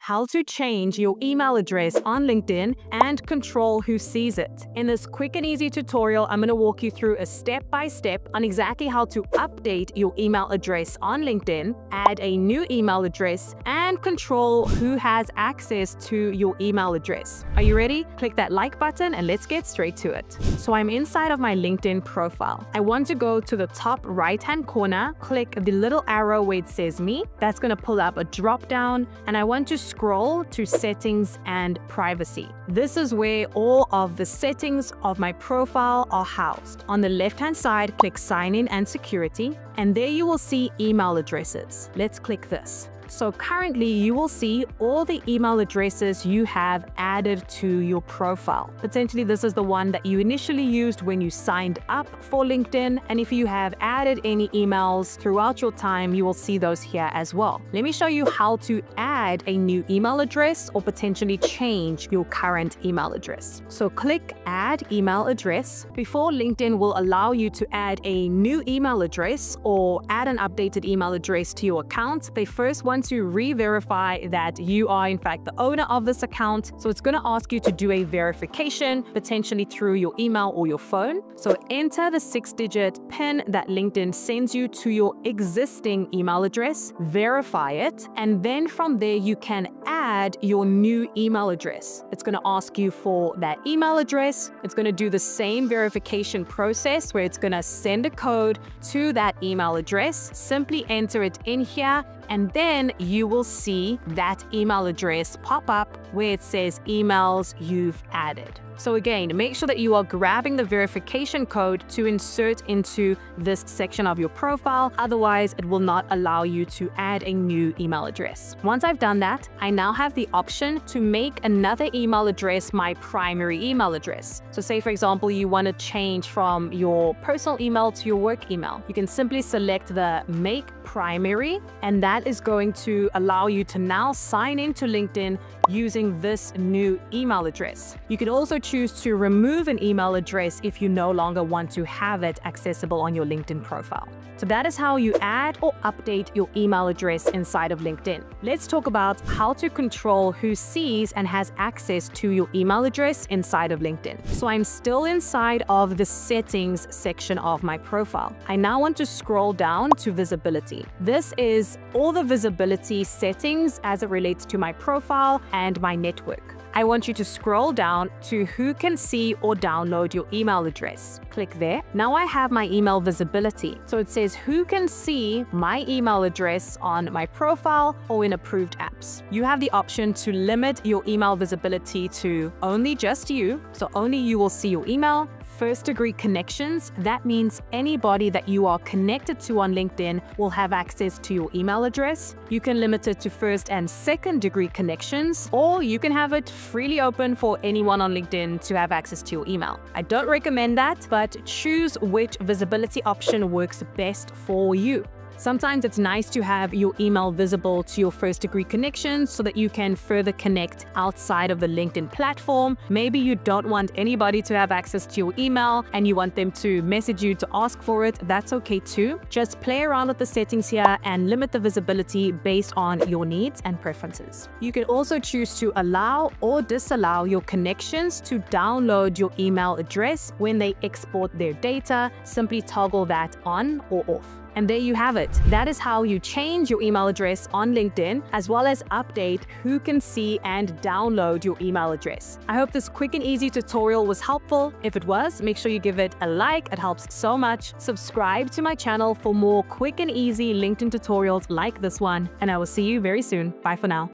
how to change your email address on LinkedIn and control who sees it. In this quick and easy tutorial, I'm going to walk you through a step-by-step on exactly how to update your email address on LinkedIn, add a new email address, and control who has access to your email address. Are you ready? Click that like button and let's get straight to it. So I'm inside of my LinkedIn profile. I want to go to the top right-hand corner, click the little arrow where it says me. That's going to pull up a drop-down, and I want to scroll to settings and privacy. This is where all of the settings of my profile are housed. On the left-hand side, click sign in and security, and there you will see email addresses. Let's click this. So currently you will see all the email addresses you have added to your profile. Potentially this is the one that you initially used when you signed up for LinkedIn. And if you have added any emails throughout your time, you will see those here as well. Let me show you how to add a new email address or potentially change your current email address. So click add email address. Before LinkedIn will allow you to add a new email address or add an updated email address to your account, they first want to re-verify that you are in fact the owner of this account. So it's going to ask you to do a verification, potentially through your email or your phone. So enter the 6-digit PIN that LinkedIn sends you to your existing email address, verify it, and then from there you can add your new email address. It's going to ask you for that email address. It's going to do the same verification process where it's going to send a code to that email address. Simply enter it in here, and then you will see that email address pop up where it says emails you've added. So again, make sure that you are grabbing the verification code to insert into this section of your profile. Otherwise, it will not allow you to add a new email address. Once I've done that, I now have the option to make another email address my primary email address. So say, for example, you want to change from your personal email to your work email. You can simply select the make primary, and that is going to allow you to now sign into LinkedIn using this new email address. You can also choose to remove an email address if you no longer want to have it accessible on your LinkedIn profile. So that is how you add or update your email address inside of LinkedIn. Let's talk about how to control who sees and has access to your email address inside of LinkedIn. So I'm still inside of the settings section of my profile. I now want to scroll down to visibility. This is all the visibility settings as it relates to my profile and my network. I want you to scroll down to who can see or download your email address. Click there. Now I have my email visibility. So it says who can see my email address on my profile or in approved apps. You have the option to limit your email visibility to only just you. So only you will see your email. First-degree connections, that means anybody that you are connected to on LinkedIn will have access to your email address. You can limit it to first and second-degree connections, or you can have it freely open for anyone on LinkedIn to have access to your email. I don't recommend that, but choose which visibility option works best for you. Sometimes it's nice to have your email visible to your first-degree connections so that you can further connect outside of the LinkedIn platform. Maybe you don't want anybody to have access to your email and you want them to message you to ask for it. That's okay too. Just play around with the settings here and limit the visibility based on your needs and preferences. You can also choose to allow or disallow your connections to download your email address when they export their data. Simply toggle that on or off. And there you have it. That is how you change your email address on LinkedIn, as well as update who can see and download your email address. I hope this quick and easy tutorial was helpful. If it was, make sure you give it a like. It helps so much. Subscribe to my channel for more quick and easy LinkedIn tutorials like this one, and I will see you very soon. Bye for now.